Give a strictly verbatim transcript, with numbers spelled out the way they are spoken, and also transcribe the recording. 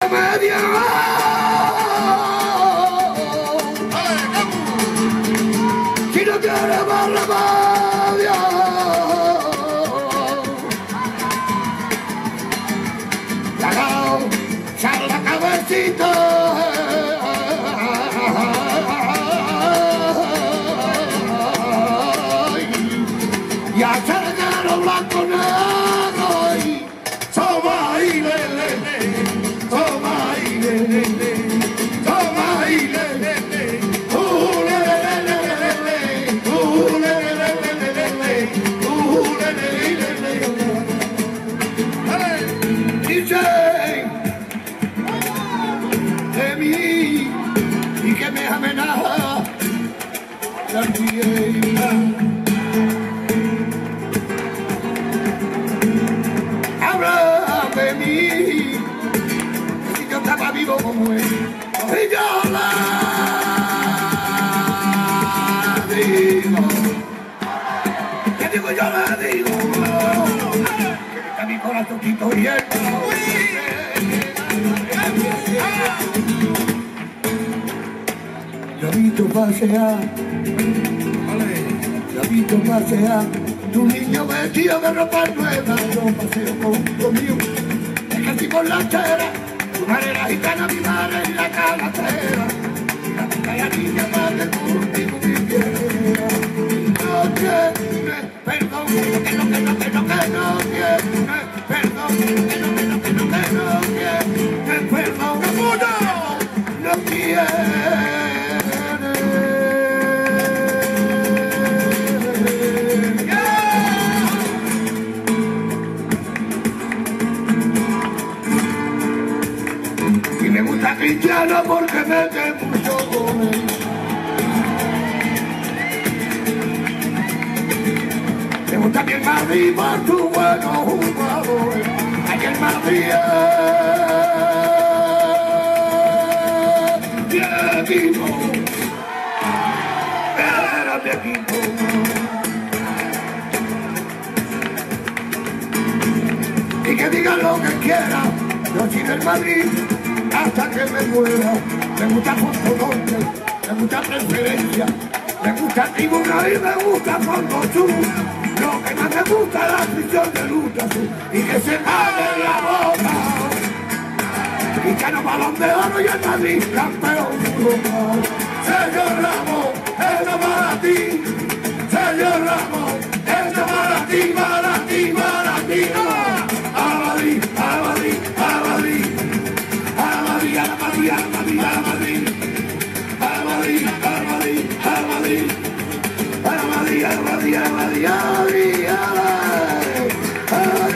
media. Si no quiere más remedio, cagao, sal la cabecita. Y acerca los blancos negros y toma ahí, le, le, le, toma ahí, le, le, le, toma ahí, le, le, le, uh, le, le, le, le, le, uh, le, le, le, le, le, le, uh, le, le, le, le, le. Dice de mí y que me amenaza también. De mí, si yo estaba vivo como él, y yo la digo, que digo yo la digo, que está mi corazoncito hierro. Yo he visto pasear, yo he visto pasear, tu niño vestido de ropa nueva, yo paseo con conmigo. Casi por la acera, tu madre era gitana, mi madre y la calacera. Y la chica y la niña madre contigo viviera. No tiene perdón, que no, que no, que no, que no, que no tiene perdón, que no, que no, que no, que no tiene perdón, que puta no tiene. Cristiano porque mete mucho goles. Me gusta que el Madrid por sus buenos jugadores. Hay que el Madrid es mi equipo. Era mi equipo. Y que digan lo que quieran, yo soy del Madrid hasta que me muera. Me gusta Fondo Norte, me gusta Preferencia, me gusta Tribuna y me gusta Fondo Sur. Lo que más me gusta es la afición de lucha azul y que se calle la boca. Cristiano Balón de Oro y el Madrid campeón global. Señor Ramos, esto para ti. Señor Ramos, esto para ti, para ti, para ti. A Madrid, a Madrid, a Madrid. A Madrid, a Madrid, a Madrid, a Madrid, a Madrid, a Madrid, a Madrid, a Madrid, a Madrid, a Madrid, a Madrid, a Madrid.